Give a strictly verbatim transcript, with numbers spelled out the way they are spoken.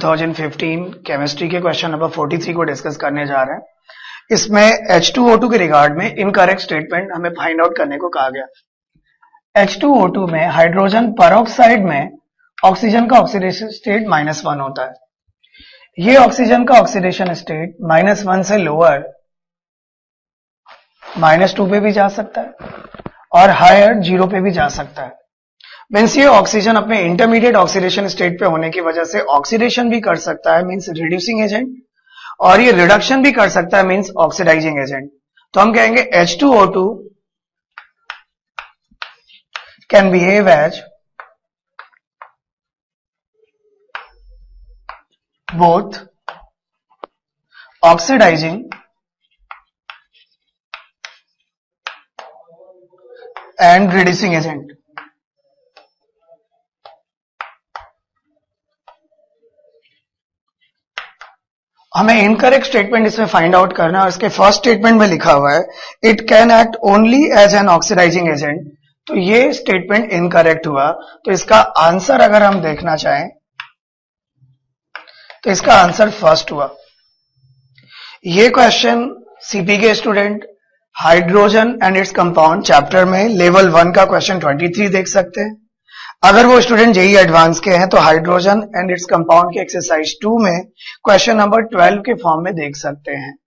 Thousand fifteen chemistry के question number forty three को discuss करने जा रहे हैं। इसमें एच टू ओ टू के रिगार्ड में इनकरेक्ट स्टेटमेंट हमें फाइंड आउट करने को कहा गया। एच टू ओ टू में हाइड्रोजन परऑक्साइड में ऑक्सीजन का ऑक्सीडेशन स्टेट माइनस वन होता है। ये ऑक्सीजन का ऑक्सीडेशन स्टेट माइनस वन से लोअर माइनस टू पे भी जा सकता है और हायर जीरो पे भी जा सकता है। मीन्स ये ऑक्सीजन अपने इंटरमीडिएट ऑक्सीडेशन स्टेट पे होने की वजह से ऑक्सीडेशन भी कर सकता है, मीन्स रिड्यूसिंग एजेंट, और ये रिडक्शन भी कर सकता है, मीन्स ऑक्सीडाइजिंग एजेंट। तो हम कहेंगे H two O two can behave as both oxidizing and reducing agent. हमें इनकरेक्ट स्टेटमेंट इसमें फाइंड आउट करना है और इसके फर्स्ट स्टेटमेंट में लिखा हुआ है it can act only as an oxidizing agent. तो ये स्टेटमेंट इनकरेक्ट हुआ। तो इसका आंसर अगर हम देखना चाहें तो इसका आंसर फर्स्ट हुआ। ये क्वेश्चन सीपी के student hydrogen and its compound chapter में लेवल वन का क्वेश्चन ट्वेंटी थ्री देख सकते हैं। अगर वो स्टूडेंट जेई एडवांस के हैं तो हाइड्रोजन एंड इट्स कंपाउंड के एक्सरसाइज टू में क्वेश्चन नंबर ट्वेल्व के फॉर्म में देख सकते हैं।